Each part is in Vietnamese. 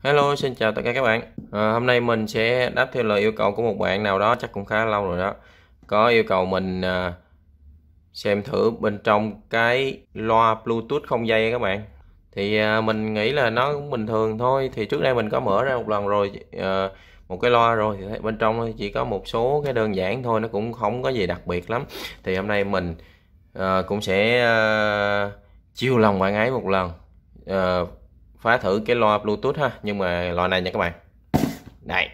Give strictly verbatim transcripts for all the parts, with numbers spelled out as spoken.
Hello, xin chào tất cả các bạn. À, hôm nay mình sẽ đáp theo lời yêu cầu của một bạn nào đó chắc cũng khá lâu rồi đó. Có yêu cầu mình à, xem thử bên trong cái loa Bluetooth không dây các bạn. Thì à, mình nghĩ là nó cũng bình thường thôi. Thì trước đây mình có mở ra một lần rồi, à, một cái loa rồi thì bên trong chỉ có một số cái đơn giản thôi, nó cũng không có gì đặc biệt lắm. Thì hôm nay mình à, cũng sẽ à, chiêu lòng bạn ấy một lần. À, phá thử cái loa Bluetooth ha, nhưng mà loa này nha các bạn. Đây.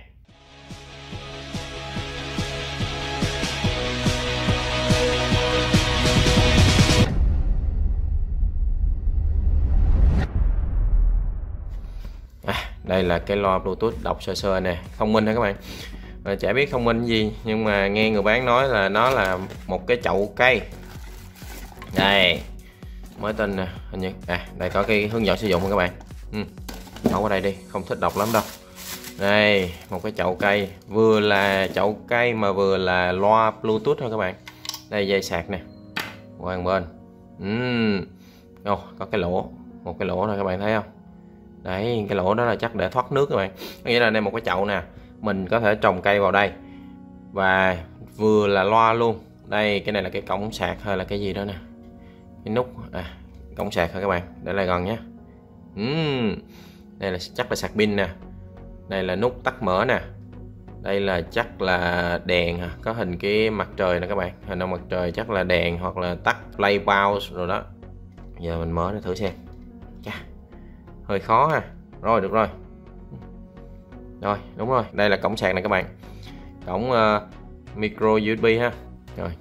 À, đây là cái loa Bluetooth đọc sơ sơ nè, thông minh ha các bạn. À, chả biết thông minh gì nhưng mà nghe người bán nói là nó là một cái chậu cây. Đây, mới tin nè, hình như à đây có cái hướng dẫn sử dụng các bạn. Ừ. Đọc ở đây đi, không thích đọc lắm đâu. Đây, một cái chậu cây, vừa là chậu cây mà vừa là loa Bluetooth thôi các bạn. Đây dây sạc nè, qua một bên. Uhm. Oh, có cái lỗ, một cái lỗ này các bạn thấy không? Đấy, cái lỗ đó là chắc để thoát nước các bạn. Có nghĩa là đây một cái chậu nè, mình có thể trồng cây vào đây và vừa là loa luôn. Đây, cái này là cái cổng sạc hay là cái gì đó nè, cái nút à, cổng sạc thôi các bạn, để lại gần nhé. Uhm. Đây là chắc là sạc pin nè. Đây là nút tắt mở nè. Đây là chắc là đèn, có hình cái mặt trời nè các bạn, hình ông mặt trời chắc là đèn hoặc là tắt play pause rồi đó. Giờ mình mở để thử xem. Chà, hơi khó ha. Rồi được rồi. Rồi đúng rồi, đây là cổng sạc này các bạn, cổng uh, micro u ét bê ha. Rồi.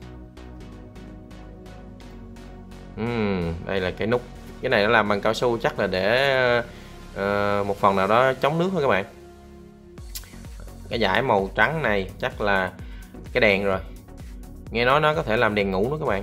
Uhm, đây là cái nút, cái này nó làm bằng cao su, chắc là để uh, một phần nào đó chống nước thôi các bạn. Cái dải màu trắng này chắc là cái đèn rồi, nghe nói nó có thể làm đèn ngủ nữa các bạn.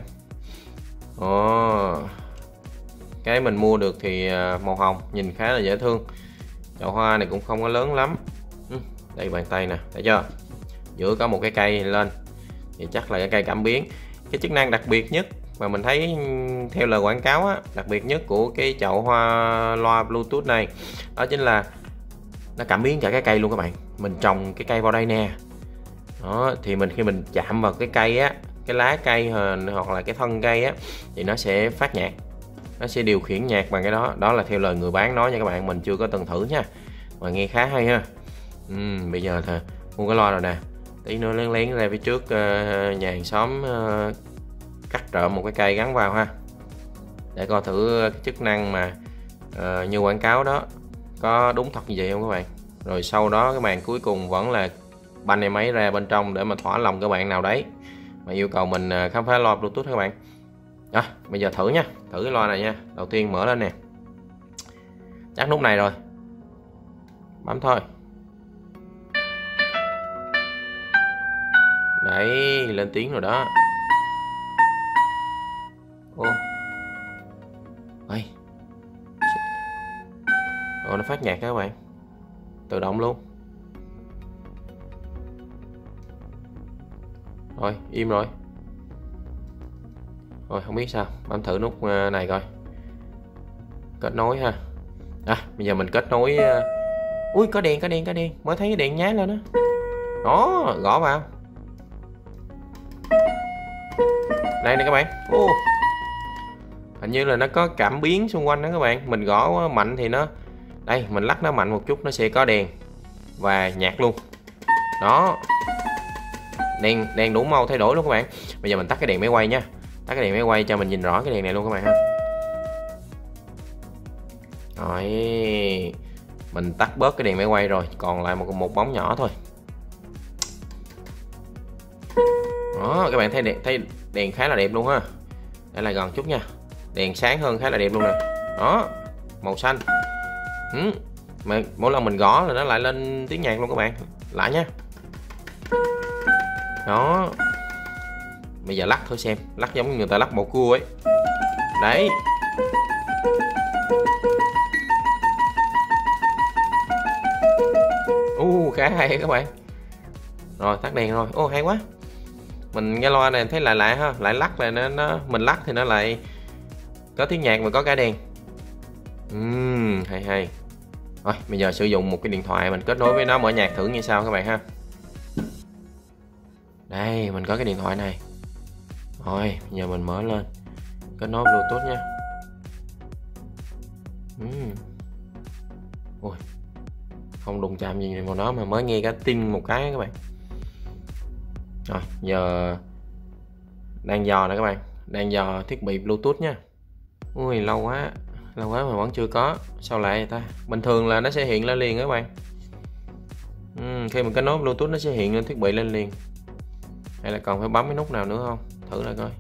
Ồ, cái mình mua được thì màu hồng, nhìn khá là dễ thương. Chậu hoa này cũng không có lớn lắm. Đây bàn tay nè, thấy chưa, giữa có một cái cây lên thì chắc là cái cây cảm biến. Cái chức năng đặc biệt nhất mà mình thấy theo lời quảng cáo á, đặc biệt nhất của cái chậu hoa loa Bluetooth này đó chính là nó cảm biến cả cái cây luôn các bạn. Mình trồng cái cây vào đây nè, đó thì mình khi mình chạm vào cái cây á, cái lá cây hoặc là cái thân cây á, thì nó sẽ phát nhạc, nó sẽ điều khiển nhạc bằng cái đó. Đó là theo lời người bán nói nha các bạn, mình chưa có từng thử nha, mà nghe khá hay ha. uhm, bây giờ thì mua cái loa rồi nè, tí nữa lén lén ra phía trước uh, nhà hàng xóm uh, cắt trộm một cái cây gắn vào ha, để coi thử cái chức năng mà uh, như quảng cáo đó có đúng thật như vậy không các bạn. Rồi sau đó cái màn cuối cùng vẫn là banh em ấy ra bên trong để mà thỏa lòng các bạn nào đấy mà yêu cầu mình khám phá loa Bluetooth các bạn. Đó, bây giờ thử nha, thử cái loa này nha. Đầu tiên mở lên nè, chắc nút này rồi, bấm thôi. Đấy, lên tiếng rồi đó. Ô, ơi, rồi nó phát nhạc các bạn, tự động luôn. Rồi im rồi. Rồi không biết sao, bấm thử nút này coi. Kết nối ha. À, bây giờ mình kết nối. Ui, có đèn, có đèn, có đèn, mới thấy cái đèn nháy lên đó. Đó, gõ vào. Đây nè các bạn. Ô, hình như là nó có cảm biến xung quanh đó các bạn. Mình gõ mạnh thì nó, đây mình lắc nó mạnh một chút nó sẽ có đèn và nhạc luôn. Đó, đèn đèn đủ màu thay đổi luôn các bạn. Bây giờ mình tắt cái đèn máy quay nha, tắt cái đèn máy quay cho mình nhìn rõ cái đèn này luôn các bạn ha. Rồi, mình tắt bớt cái đèn máy quay rồi, còn lại một một bóng nhỏ thôi. Đó, các bạn thấy đèn, thấy đèn khá là đẹp luôn ha. Đây là gần chút nha, đèn sáng hơn khá là đẹp luôn nè. Đó, màu xanh. Ừ. Mà mỗi lần mình gõ là nó lại lên tiếng nhạc luôn các bạn, lạ nha. Đó, bây giờ lắc thử xem, lắc giống như người ta lắc bầu cua ấy. Đấy. U uh, khá hay các bạn. Rồi tắt đèn rồi. Ô hay quá. Mình nghe loa này thấy lạ lạ ha, lại lắc là nó, nó mình lắc thì nó lại có tiếng nhạc và có cả đèn. Uhm, hay hay. Rồi bây giờ sử dụng một cái điện thoại mình kết nối với nó mở nhạc thử như sao các bạn ha. Đây mình có cái điện thoại này. Rồi bây giờ mình mở lên kết nối Bluetooth nha. uhm. Ui, không đụng chạm gì vào nó mà mới nghe cái tin một cái các bạn. Rồi giờ đang dò nè các bạn, đang dò thiết bị Bluetooth nha. Ui lâu quá lâu quá mà vẫn chưa có, sao lại vậy ta? Bình thường là nó sẽ hiện lên liền các bạn. uhm, khi mình kết nối Bluetooth nó sẽ hiện lên thiết bị lên liền, hay là còn phải bấm cái nút nào nữa không, thử lại coi.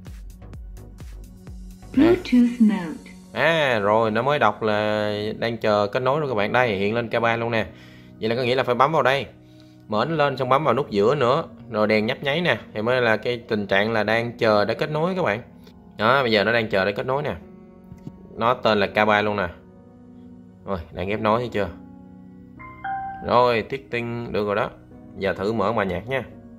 Bluetooth mode. À rồi nó mới đọc là đang chờ kết nối luôn các bạn. Đây hiện lên K ba luôn nè. Vậy là có nghĩa là phải bấm vào đây, mở nó lên xong bấm vào nút giữa nữa, rồi đèn nhấp nháy nè, thì mới là cái tình trạng là đang chờ để kết nối các bạn. Đó bây giờ nó đang chờ để kết nối nè, nó tên là K ba luôn nè. Rồi đang ghép nối thấy chưa? Rồi tiết tinh được rồi đó. Giờ thử mở bài nhạc nha.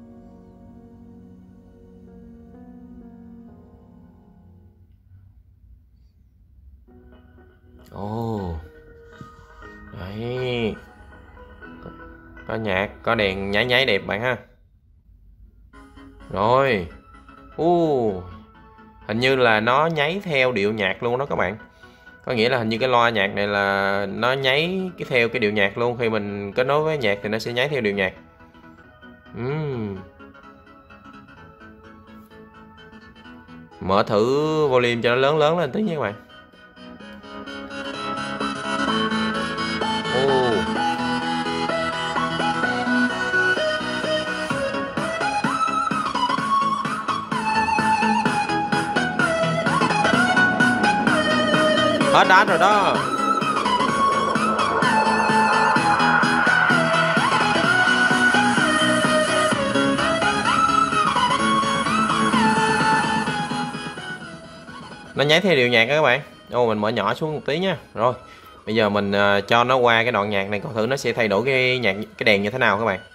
Ồ oh. Đấy, có nhạc, có đèn nháy nháy đẹp bạn ha. Rồi uh, hình như là nó nháy theo điệu nhạc luôn đó các bạn. Có nghĩa là hình như cái loa nhạc này là nó nháy cái theo cái điệu nhạc luôn. Khi mình kết nối với nhạc thì nó sẽ nháy theo điệu nhạc. uhm. Mở thử volume cho nó lớn lớn lên tí nha các bạn. Oh. Hết đát rồi đó. Nó nháy theo điệu nhạc đó các bạn. Ô mình mở nhỏ xuống một tí nha. Rồi bây giờ mình uh, cho nó qua cái đoạn nhạc này, coi thử nó sẽ thay đổi cái nhạc, cái đèn như thế nào các bạn.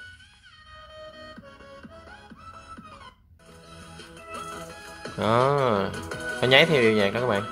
Đó, nó nháy theo điệu nhạc đó các bạn.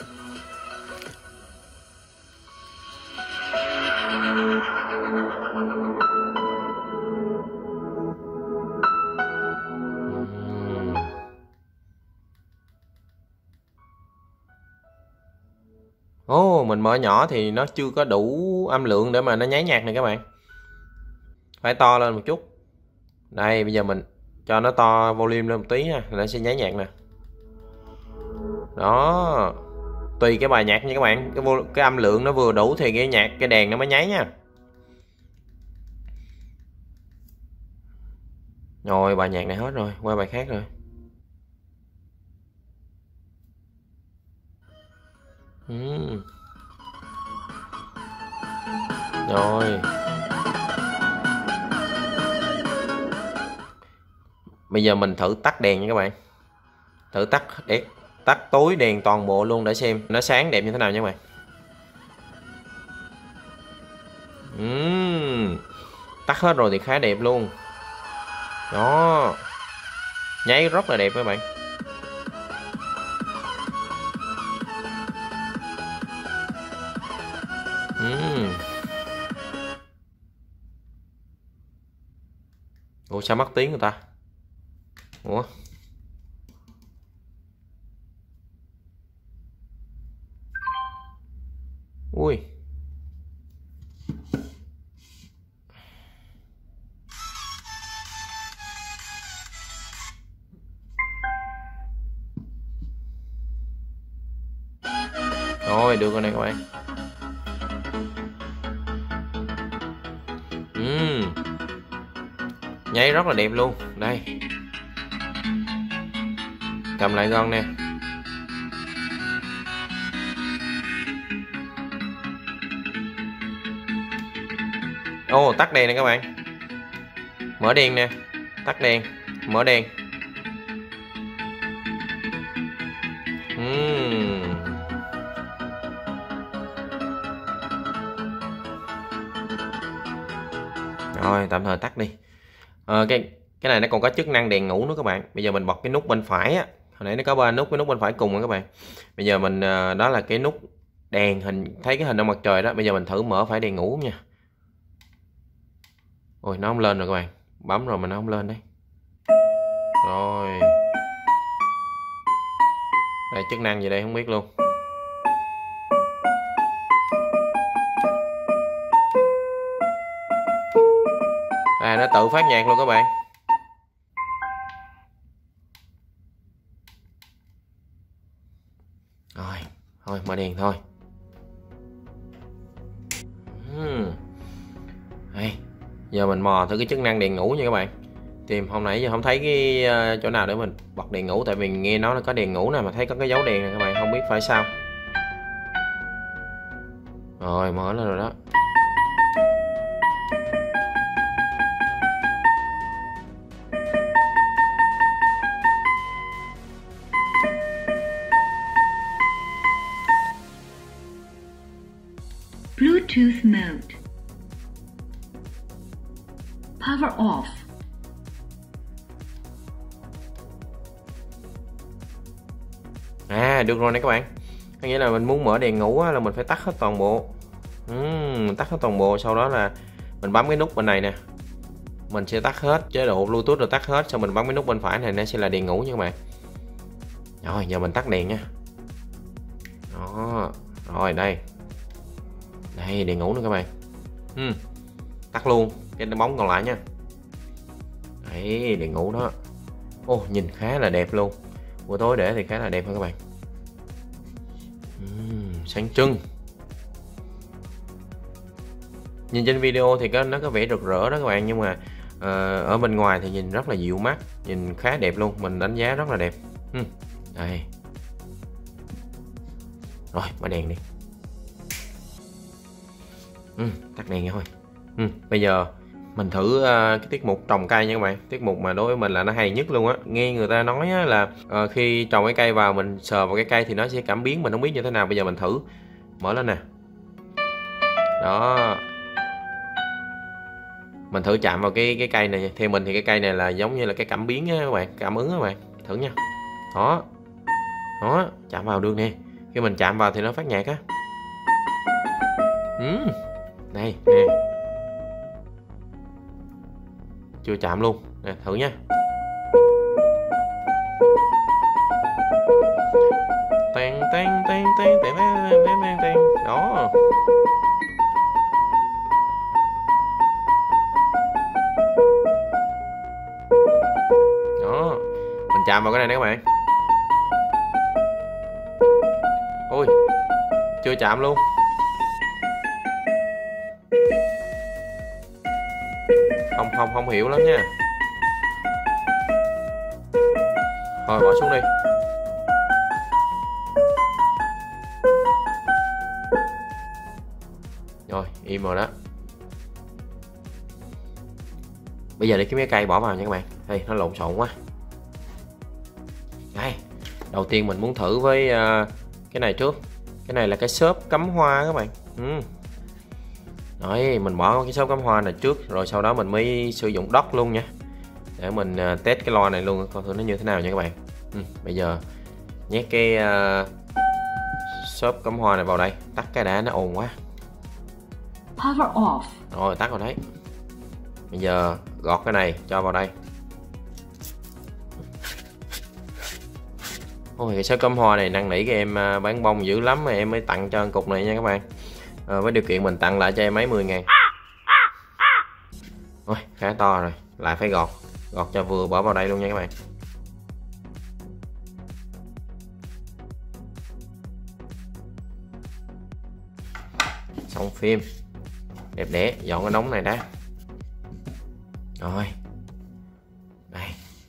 Ồ, oh, mình mở nhỏ thì nó chưa có đủ âm lượng để mà nó nháy nhạc này các bạn. Phải to lên một chút. Đây, bây giờ mình cho nó to volume lên một tí nha, nó sẽ nháy nhạc nè. Đó. Tùy cái bài nhạc nha các bạn, cái vô, cái âm lượng nó vừa đủ thì cái nhạc cái đèn nó mới nháy nha. Rồi, bài nhạc này hết rồi, qua bài khác rồi. uhm. Rồi bây giờ mình thử tắt đèn nha các bạn. Thử tắt để tắt tối đèn toàn bộ luôn để xem nó sáng đẹp như thế nào nha các bạn. uhm. Tắt hết rồi thì khá đẹp luôn. Đó, nháy rất là đẹp các bạn. uhm. Ủa sao mất tiếng người ta? Ủa ui rồi được rồi này các bạn. uhm. Nháy rất là đẹp luôn. Đây, cầm lại gòn nè. Ồ oh, tắt đèn nè các bạn. Mở đèn nè, tắt đèn, mở đèn. uhm. Rồi tạm thời tắt đi. à, cái cái này nó còn có chức năng đèn ngủ nữa các bạn. Bây giờ mình bật cái nút bên phải á, hồi nãy nó có ba nút, cái nút bên phải cùng rồi các bạn. Bây giờ mình đó là cái nút đèn hình, thấy cái hình ông mặt trời đó. Bây giờ mình thử mở phải đèn ngủ nha. Ôi nó không lên rồi các bạn, bấm rồi mà nó không lên đấy. Rồi đây chức năng gì đây không biết luôn. À nó tự phát nhạc luôn các bạn. Rồi thôi mở đèn thôi. uhm. Đây, giờ mình mò thử cái chức năng đèn ngủ nha các bạn. Tìm hôm nãy giờ không thấy cái uh, chỗ nào để mình bật đèn ngủ, tại vì nghe nói là có đèn ngủ này mà thấy có cái dấu đèn này các bạn, không biết phải sao. Rồi mở lên rồi đó. Bluetooth mode. Power off. À được rồi này các bạn. Có nghĩa là mình muốn mở đèn ngủ là mình phải tắt hết toàn bộ. uhm, Tắt hết toàn bộ, sau đó là mình bấm cái nút bên này nè, mình sẽ tắt hết chế độ Bluetooth rồi tắt hết, xong mình bấm cái nút bên phải này nó sẽ là đèn ngủ nha các bạn. Rồi giờ mình tắt đèn nha. Đó. Rồi đây. Đây đèn ngủ nữa các bạn. uhm, Tắt luôn cái bóng còn lại nha. Đấy đèn ngủ đó. Ô nhìn khá là đẹp luôn, buổi tối để thì khá là đẹp hơn các bạn. uhm, Sáng trưng. Nhìn trên video thì có nó có vẻ rực rỡ đó các bạn, nhưng mà uh, ở bên ngoài thì nhìn rất là dịu mắt, nhìn khá đẹp luôn, mình đánh giá rất là đẹp. uhm, Đây. Rồi mở đèn đi. uhm, Tắt đèn thôi. uhm, Bây giờ mình thử uh, cái tiết mục trồng cây nha các bạn. Tiết mục mà đối với mình là nó hay nhất luôn á. Nghe người ta nói á, là uh, khi trồng cái cây vào, mình sờ vào cái cây thì nó sẽ cảm biến, mình không biết như thế nào. Bây giờ mình thử mở lên nè. Đó, mình thử chạm vào cái cái cây này. Theo mình thì cái cây này là giống như là cái cảm biến á các bạn, cảm ứng á các bạn. Thử nha. Đó. Đó, chạm vào được nè. Khi mình chạm vào thì nó phát nhạc á. uhm. Đây nè. Chưa chạm luôn nè, thử nha. Tan tan tan tan tan tan tan tan. Đó. Đó, mình chạm vào cái này nè các bạn. Ôi chưa chạm luôn. Không không không hiểu lắm nha. Thôi bỏ xuống đi. Rồi im rồi đó. Bây giờ để kiếm cái cây bỏ vào nha các bạn. Đây nó lộn xộn quá. Đây, đầu tiên mình muốn thử với uh, cái này trước. Cái này là cái xốp cắm hoa các bạn. ừ. Rồi mình bỏ cái xốp cắm hoa này trước, rồi sau đó mình mới sử dụng đất luôn nha, để mình uh, test cái loa này luôn, coi thử nó như thế nào nha các bạn. ừ. Bây giờ nhét cái uh, xốp cắm hoa này vào đây. Tắt cái đã, nó ồn quá. Power off. Rồi tắt rồi đấy. Bây giờ gọt cái này cho vào đây. Ôi cái xốp cắm hoa này năn nỉ cái em bán bông dữ lắm mà em mới tặng cho cục này nha các bạn. à, Với điều kiện mình tặng lại cho em mấy mười ngàn. Ôi khá to rồi, lại phải gọt. Gọt cho vừa bỏ vào đây luôn nha các bạn. Xong phim. Đẹp đẽ, dọn cái đống này đã. Rồi. Đây.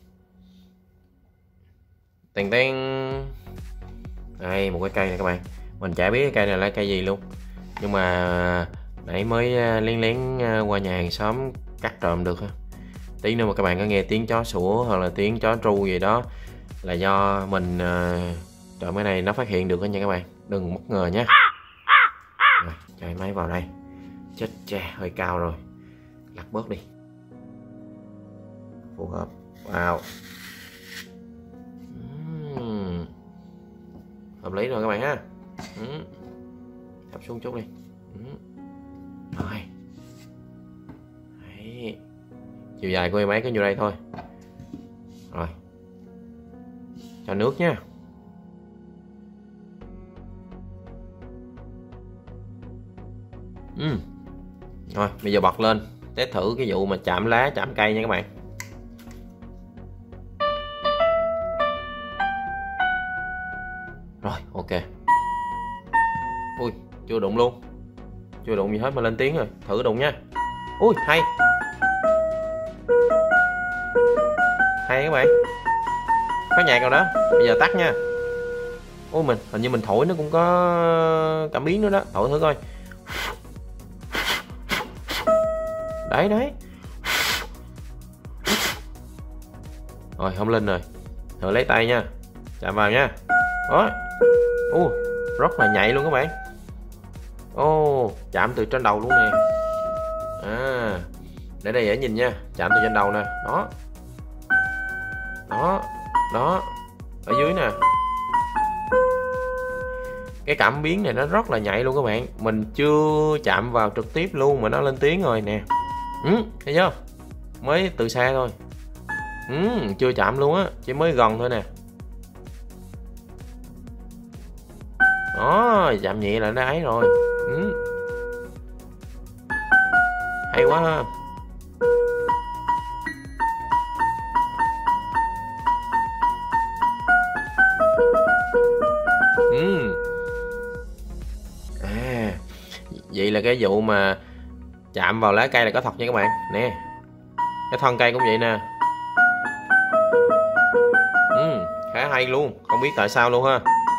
Tèn tèn. Đây một cái cây này các bạn. Mình chả biết cái cây này là cây gì luôn, nhưng mà nãy mới lén lén qua nhà hàng xóm cắt trộm được. Tí nữa mà các bạn có nghe tiếng chó sủa hoặc là tiếng chó tru gì đó là do mình trộm cái này nó phát hiện được đó nha các bạn. Đừng bất ngờ nhé. Rồi, cho máy vào đây. Chết cha, hơi cao rồi, lật bớt đi. Phù hợp. Wow. uhm. Hợp lý rồi các bạn ha. uhm. thấp xuống chút đi. Ừ. Rồi. Đấy. Chiều dài của em ấy có nhiêu đây thôi. Rồi. Cho nước nha. Ừ. Rồi, bây giờ bật lên test thử cái vụ mà chạm lá chạm cây nha các bạn. Rồi, ok. Ui, chưa đụng luôn. Chưa đụng gì hết mà lên tiếng rồi. Thử đụng nha. Ui, hay. Hay các bạn. Có nhạc rồi đó. Bây giờ tắt nha. Ôi mình, hình như mình thổi nó cũng có cảm biến nữa đó. Thổi thử coi. Đấy đấy. Rồi không lên rồi. Thử lấy tay nha. Chạm vào nha. Đó. Ô, rất là nhạy luôn các bạn. Ô, chạm từ trên đầu luôn nè. À, để đây dễ nhìn nha. Chạm từ trên đầu nè. Đó. Đó. Đó. Ở dưới nè. Cái cảm biến này nó rất là nhạy luôn các bạn. Mình chưa chạm vào trực tiếp luôn mà nó lên tiếng rồi nè. Ừ, thấy chưa? Mới từ xa thôi. Ừ, chưa chạm luôn á, chỉ mới gần thôi nè. Đó, chạm nhẹ là nó ấy rồi. Ừ. Hay quá ha. Ừ. À, vậy là cái vụ mà chạm vào lá cây là có thật nha các bạn. Nè, cái thân cây cũng vậy nè. Ừ, khá hay luôn, không biết tại sao luôn ha.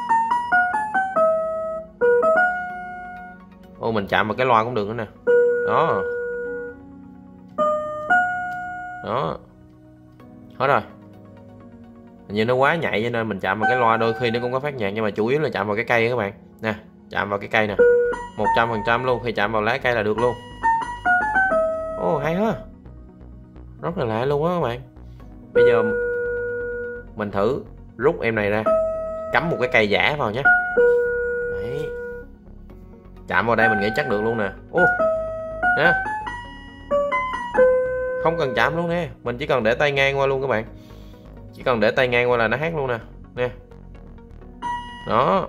Ô, mình chạm vào cái loa cũng được nữa nè. Đó. Đó. Hết rồi. Hình như nó quá nhạy cho nên mình chạm vào cái loa đôi khi nó cũng có phát nhạc, nhưng mà chủ yếu là chạm vào cái cây các bạn. Nè, chạm vào cái cây nè. một trăm phần trăm luôn, khi chạm vào lá cây là được luôn. Ồ, hay quá. Rất là lạ luôn á các bạn. Bây giờ mình thử rút em này ra, cắm một cái cây giả vào nhé. Đấy. Chạm vào đây mình nghĩ chắc được luôn nè. Ô, nè. Không cần chạm luôn nè, mình chỉ cần để tay ngang qua luôn các bạn. Chỉ cần để tay ngang qua là nó hát luôn nè. Nè. Đó.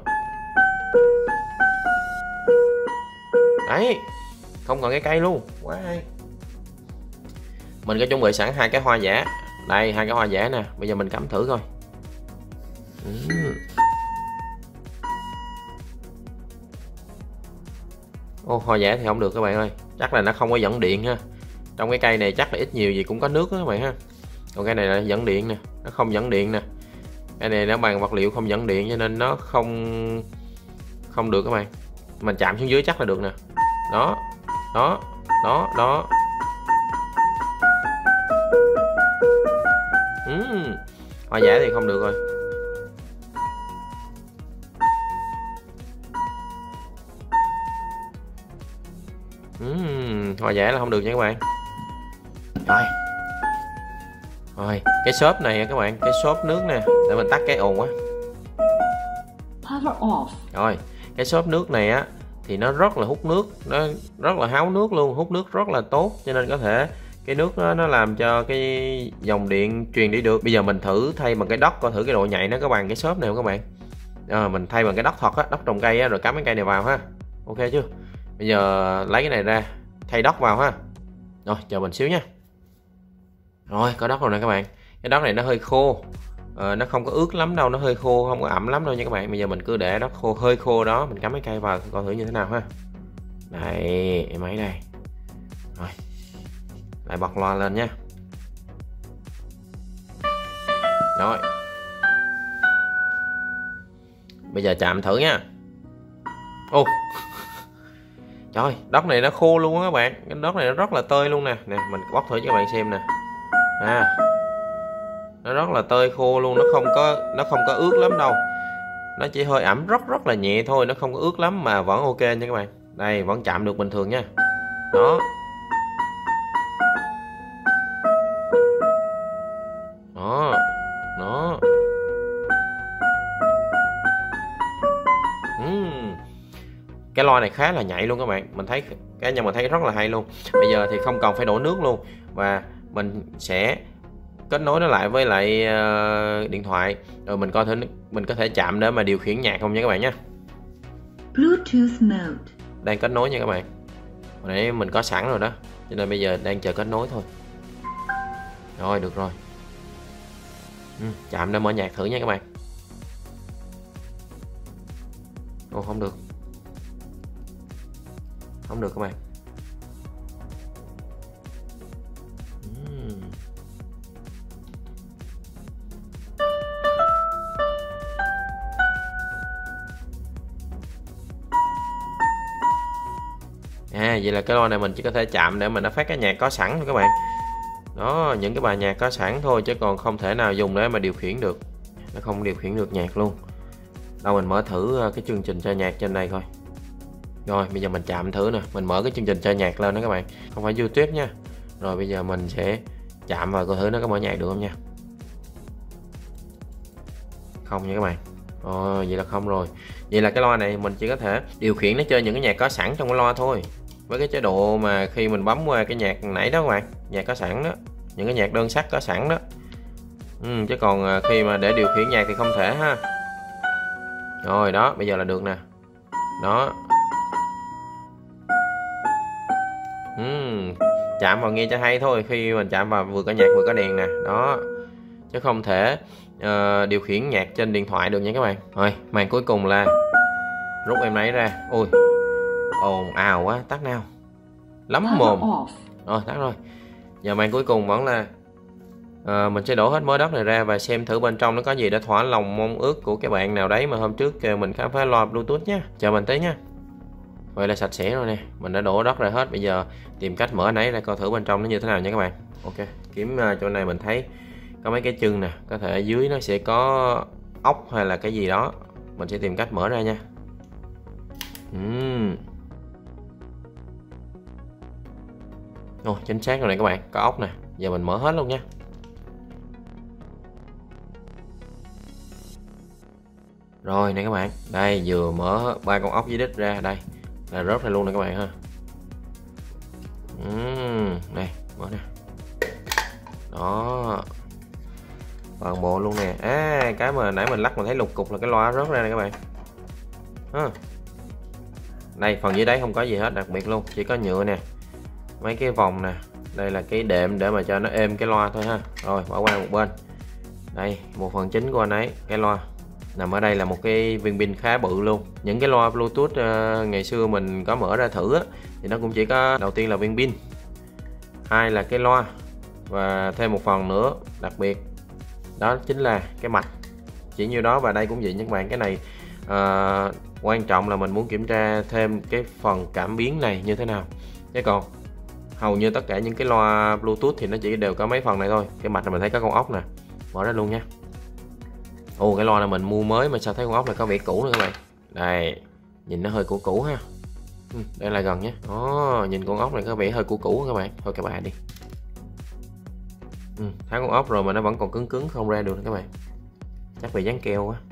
Đấy. Không cần cái cây luôn. Quá hay. Mình có chuẩn bị sẵn hai cái hoa giả. Đây, hai cái hoa giả nè. Bây giờ mình cắm thử coi. Ừ. Ô, hoa giả thì không được các bạn ơi. Chắc là nó không có dẫn điện ha. Trong cái cây này chắc là ít nhiều gì cũng có nước đó các bạn ha. Còn cái này là dẫn điện nè. Nó không dẫn điện nè. Cái này nó bằng vật liệu không dẫn điện cho nên nó không không được các bạn. Mình chạm xuống dưới chắc là được nè. Đó. Đó. Đó. Đó. Uhm. Hoa giả thì không được rồi. Uhm. Hoa giả là không được nha các bạn. Rồi. Rồi, cái xốp này các bạn, cái xốp nước nè, để mình tắt cái ồn quá. Power off. Rồi, cái xốp nước này á thì nó rất là hút nước, nó rất là háo nước luôn, hút nước rất là tốt, cho nên có thể cái nước đó, nó làm cho cái dòng điện truyền đi được. Bây giờ mình thử thay bằng cái đất coi thử cái độ nhạy nó có bằng cái xốp này không các bạn. À, mình thay bằng cái đất thật á, đất trồng cây á, rồi cắm cái cây này vào ha. Ok chưa? Bây giờ lấy cái này ra, thay đất vào ha. Rồi, chờ mình xíu nha. Rồi, có đất rồi nè các bạn. Cái đất này nó hơi khô, à, nó không có ướt lắm đâu, nó hơi khô, không có ẩm lắm đâu nha các bạn. Bây giờ mình cứ để đất khô, hơi khô đó, mình cắm cái cây vào coi thử như thế nào ha. Đây, em ấy đây. Rồi, lại bật loa lên nha. Rồi, bây giờ chạm thử nha. Ô, trời, đất này nó khô luôn á các bạn. Cái đất này nó rất là tơi luôn nè. Nè, mình bóc thử cho các bạn xem nè. À, nó rất là tơi khô luôn, nó không có nó không có ướt lắm đâu, nó chỉ hơi ẩm rất rất là nhẹ thôi, nó không có ướt lắm mà vẫn ok nha các bạn. Đây, vẫn chạm được bình thường nha. Đó. Đó. Đó. Uhm. Cái cái loa này khá là nhạy luôn các bạn, mình thấy cái nhân mình thấy rất là hay luôn. Bây giờ thì không cần phải đổ nước luôn, và mình sẽ kết nối nó lại với lại uh, điện thoại, rồi mình coi thử mình có thể chạm để mà điều khiển nhạc không nha các bạn nhé. Bluetooth mode. Đang kết nối nha các bạn. Hồi nãy mình có sẵn rồi đó, cho nên bây giờ đang chờ kết nối thôi. Rồi được rồi. Ừ, chạm để mở nhạc thử nha các bạn. Ồ không được. Không được các bạn. Uhm. À vậy là cái loa này mình chỉ có thể chạm để mà nó phát cái nhạc có sẵn thôi các bạn. Đó, những cái bài nhạc có sẵn thôi, chứ còn không thể nào dùng để mà điều khiển được. Nó không điều khiển được nhạc luôn. Đâu mình mở thử cái chương trình chơi nhạc trên đây coi. Rồi bây giờ mình chạm thử nè, mình mở cái chương trình chơi nhạc lên đó các bạn, không phải YouTube nha. Rồi bây giờ mình sẽ chạm vào coi thử nó có mở nhạc được không nha. Không nha các bạn. Ồ, vậy là không rồi. Vậy là cái loa này mình chỉ có thể điều khiển nó chơi những cái nhạc có sẵn trong cái loa thôi. Với cái chế độ mà khi mình bấm qua cái nhạc nãy đó các bạn, nhạc có sẵn đó, những cái nhạc đơn sắc có sẵn đó. Ừ, chứ còn khi mà để điều khiển nhạc thì không thể ha. Rồi đó, bây giờ là được nè. Đó. Uhm, chạm vào nghe cho hay thôi, khi mình chạm vào vừa có nhạc vừa có đèn nè, đó, chứ không thể uh, điều khiển nhạc trên điện thoại được nha các bạn. Rồi màn cuối cùng là rút em lấy ra. Ui ồn ào quá, tắt nào lắm mồm. Rồi tắt rồi. Giờ màn cuối cùng vẫn là uh, mình sẽ đổ hết mớ đất này ra và xem thử bên trong nó có gì để thỏa lòng mong ước của các bạn nào đấy mà hôm trước kêu mình khám phá loa Bluetooth nhé. Chờ mình tí nha. Vậy là sạch sẽ rồi nè, mình đã đổ đất ra hết. Bây giờ tìm cách mở nấy ra coi thử bên trong nó như thế nào nha các bạn. Ok, kiếm uh, chỗ này mình thấy có mấy cái chân nè, có thể ở dưới nó sẽ có ốc hay là cái gì đó, mình sẽ tìm cách mở ra nha. uhm. Ồ, chính xác rồi này các bạn, có ốc nè. Giờ mình mở hết luôn nha. Rồi nè các bạn, đây vừa mở ba con ốc dưới đít ra, đây là rớt ra luôn nè các bạn ha. uhm, Đây, mở nè. Đó, toàn bộ luôn nè. À, cái mà nãy mình lắc mình thấy lục cục là cái loa rớt ra nè các bạn. À. Đây, phần dưới đáy không có gì hết đặc biệt luôn, chỉ có nhựa nè, mấy cái vòng nè. Đây là cái đệm để mà cho nó êm cái loa thôi ha. Rồi, bỏ qua một bên. Đây, một phần chính của anh ấy, cái loa nằm ở đây là một cái viên pin khá bự luôn. Những cái loa Bluetooth uh, ngày xưa mình có mở ra thử á, thì nó cũng chỉ có đầu tiên là viên pin, hai là cái loa, và thêm một phần nữa đặc biệt đó chính là cái mạch. Chỉ nhiêu đó. Và đây cũng vậy nha các bạn, cái này uh, quan trọng là mình muốn kiểm tra thêm cái phần cảm biến này như thế nào, chứ còn hầu như tất cả những cái loa Bluetooth thì nó chỉ đều có mấy phần này thôi. Cái mạch này mình thấy có con ốc nè, mở ra luôn nha. Ồ, cái loa này mình mua mới mà sao thấy con ốc này có vẻ cũ nữa các bạn. Đây, nhìn nó hơi cũ cũ ha. Ừ, đây là gần nhé. Ồ, nhìn con ốc này có vẻ hơi cũ cũ các bạn. Thôi các bạn đi. Ừ, tháo con ốc rồi mà nó vẫn còn cứng cứng không ra được các bạn. Chắc vì dán keo quá.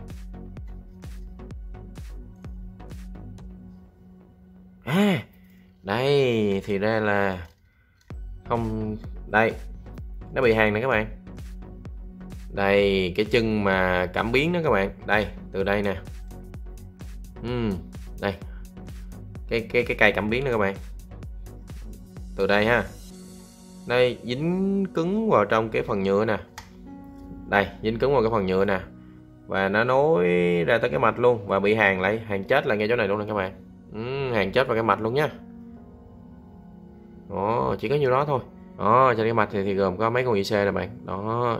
À, đây thì ra là không, đây nó bị hàn này các bạn. Đây cái chân mà cảm biến đó các bạn, đây từ đây nè. uhm, đây cái cái cái cây cảm biến đó các bạn, từ đây ha. Đây dính cứng vào trong cái phần nhựa nè, đây dính cứng vào cái phần nhựa nè, và nó nối ra tới cái mạch luôn, và bị hàn lại, hàn chết lại ngay chỗ này luôn nè các bạn. uhm, hàn chết vào cái mạch luôn nhá. Đó, chỉ có nhiêu đó thôi. Đó, trên cái mạch thì, thì gồm có mấy con i xê nè bạn. Đó,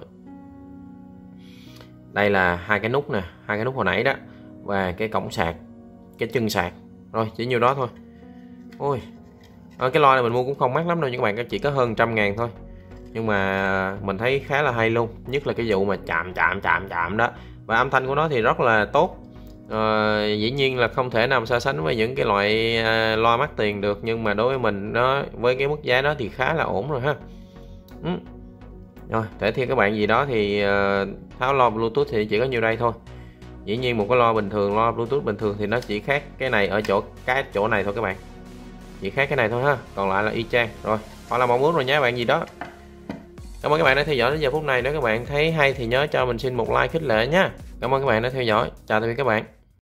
đây là hai cái nút nè, hai cái nút hồi nãy đó, và cái cổng sạc, cái chân sạc. Rồi chỉ nhiêu đó thôi. Ôi, à, cái loa này mình mua cũng không mắc lắm đâu các bạn, chỉ có hơn trăm ngàn thôi, nhưng mà mình thấy khá là hay luôn, nhất là cái vụ mà chạm chạm chạm chạm đó. Và âm thanh của nó thì rất là tốt. À, dĩ nhiên là không thể nào so sánh với những cái loại à, loa mắc tiền được, nhưng mà đối với mình nó với cái mức giá đó thì khá là ổn rồi ha. ừ. Rồi, để thêm các bạn gì đó thì uh, tháo loa Bluetooth thì chỉ có nhiêu đây thôi. Dĩ nhiên một cái loa bình thường, loa Bluetooth bình thường thì nó chỉ khác cái này ở chỗ cái chỗ này thôi các bạn, chỉ khác cái này thôi ha, còn lại là y chang. Rồi họ là mong muốn rồi nhé bạn gì đó. Cảm ơn các bạn đã theo dõi đến giờ phút này. Nếu các bạn thấy hay thì nhớ cho mình xin một like khích lệ nhé. Cảm ơn các bạn đã theo dõi. Chào tạm biệt các bạn.